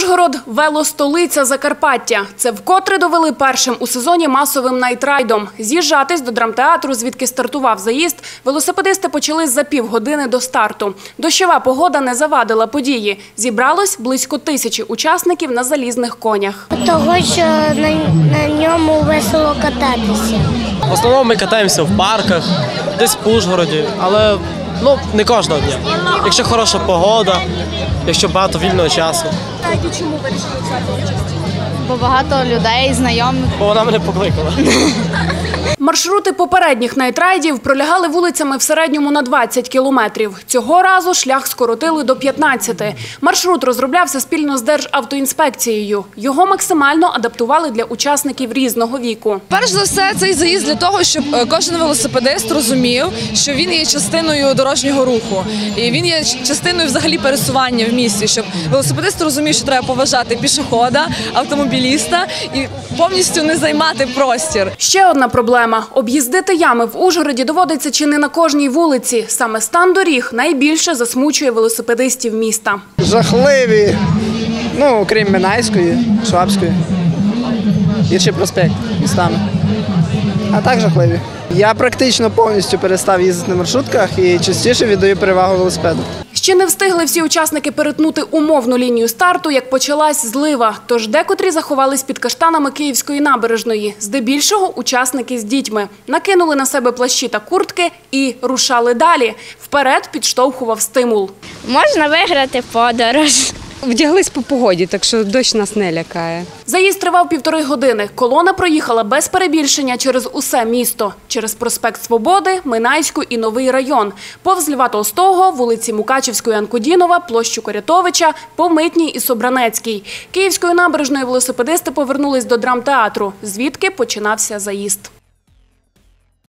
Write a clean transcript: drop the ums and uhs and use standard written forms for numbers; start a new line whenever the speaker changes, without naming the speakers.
Ужгород – велостолиця Закарпаття. Це вкотре довели першим у сезоні масовим найтрайдом. З'їжджатись до драмтеатру, звідки стартував заїзд, велосипедисти почали за півгодини до старту. Дощова погода не завадила події. Зібралось близько 1000 учасників на залізних конях.
Того, що на ньому весело кататися.
В основному ми катаємося в парках, десь в Ужгороді, але не кожного дня. Якщо хороша погода, якщо багато вільного часу.
І чому вирішили взяти участь?
Бо багато людей, знайомих.
Бо вона мене покликала.
Маршрути попередніх найтрайдів пролягали вулицями в середньому на 20 кілометрів. Цього разу шлях скоротили до 15. Маршрут розроблявся спільно з Державтоінспекцією. Його максимально адаптували для учасників різного віку.
Перш за все, цей заїзд для того, щоб кожен велосипедист розумів, що він є частиною дорожнього руху. І він є частиною взагалі пересування в місті, щоб велосипедист розумів, що треба поважати пішохода, автомобіліста і повністю не займати простір.
Ще одна проблема – об'їздити ями в Ужгороді доводиться чи не на кожній вулиці. Саме стан доріг найбільше засмучує велосипедистів міста.
Жахливі, крім Минайської, Швабської, Гірший проспект містами. А так жахливі. Я практично повністю перестав їздити на маршрутках і частіше віддаю перевагу велосипеду.
Ще не встигли всі учасники перетнути умовну лінію старту, як почалась злива. Тож декотрі заховались під каштанами Київської набережної. Здебільшого учасники з дітьми. Накинули на себе плащі та куртки і рушали далі. Вперед підштовхував стимул.
Можна виграти подорож.
Вдяглись по погоді, так що дощ нас не лякає.
Заїзд тривав 1,5 години. Колона проїхала без перебільшення через усе місто. Через проспект Свободи, Минайську і Новий район. Повз Льва Толстого, вулиці Мукачівської, Анкудінова, площу Корятовича, по Митній і Собранецькій. Київською набережною велосипедисти повернулись до драмтеатру, звідки починався заїзд.